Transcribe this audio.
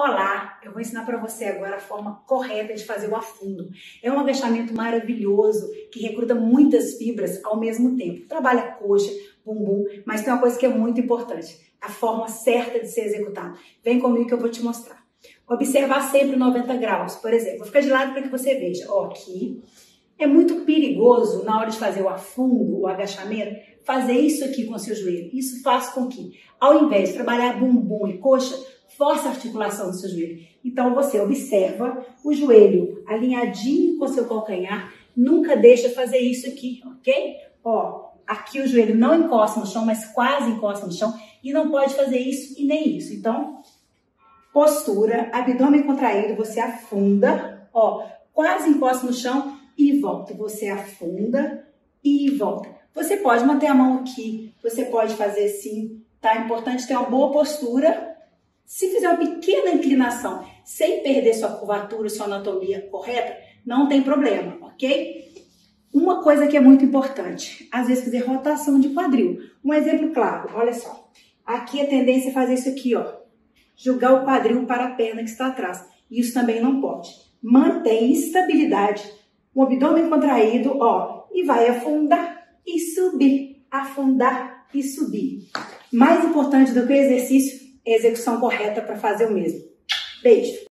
Olá, eu vou ensinar para você agora a forma correta de fazer o afundo. É um agachamento maravilhoso que recruta muitas fibras ao mesmo tempo. Trabalha coxa, bumbum, mas tem uma coisa que é muito importante, a forma certa de ser executado. Vem comigo que eu vou te mostrar. Observar sempre 90 graus, por exemplo. Vou ficar de lado para que você veja. Ó, aqui. É muito perigoso na hora de fazer o afundo, o agachamento, fazer isso aqui com o seu joelho. Isso faz com que, ao invés de trabalhar bumbum e coxa, força a articulação do seu joelho. Então você observa o joelho alinhadinho com o seu calcanhar, nunca deixa fazer isso aqui, ok? Ó, aqui o joelho não encosta no chão, mas quase encosta no chão e não pode fazer isso e nem isso. Então, postura, abdômen contraído, você afunda, ó, quase encosta no chão e volta. Você afunda e volta. Você pode manter a mão aqui, você pode fazer assim, tá? É importante ter uma boa postura. Se fizer uma pequena inclinação, sem perder sua curvatura, sua anatomia correta, não tem problema, ok? Uma coisa que é muito importante, às vezes fazer rotação de quadril. Um exemplo claro, olha só. Aqui a tendência é fazer isso aqui, ó. Jogar o quadril para a perna que está atrás. Isso também não pode. Mantém estabilidade, o abdômen contraído, ó, e vai afundar e subir. Afundar e subir. Mais importante do que o exercício, é a execução correta para fazer o mesmo. Beijo!